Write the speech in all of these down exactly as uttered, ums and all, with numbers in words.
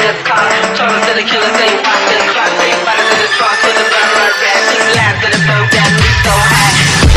the car, total to the killer, they watch the clock, they fight to the cross with the burn right red, two laps to the boat that we so high.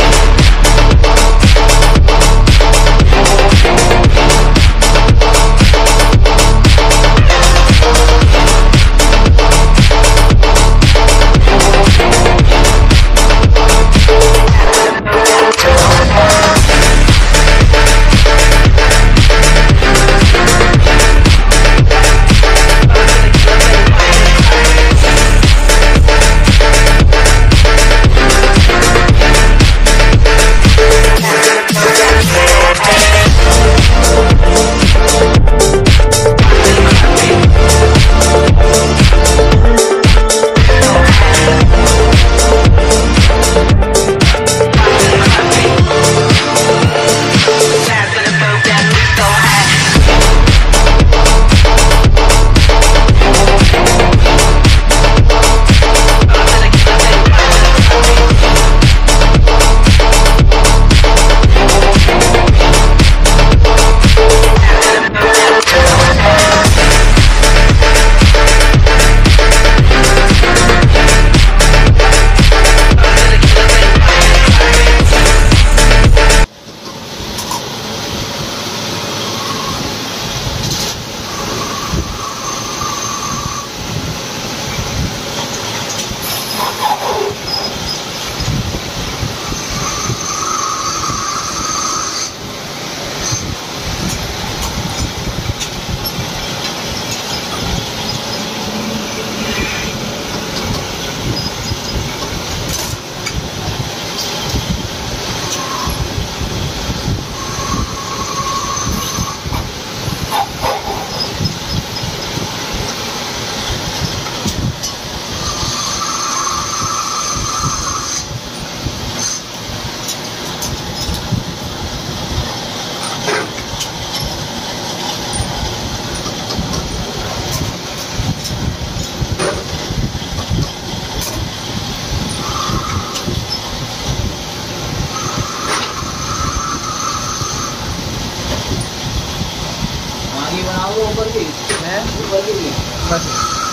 ऊपर की है, ऊपर की बस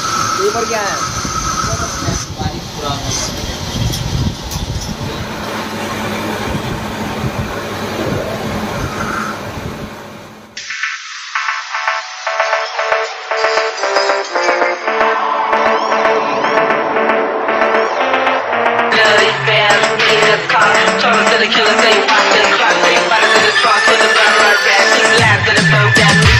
ऊपर क्या है पानी पूरा Total to the killer, they watch the clock, they fight to the cross with the burn right red, two laps to the boat that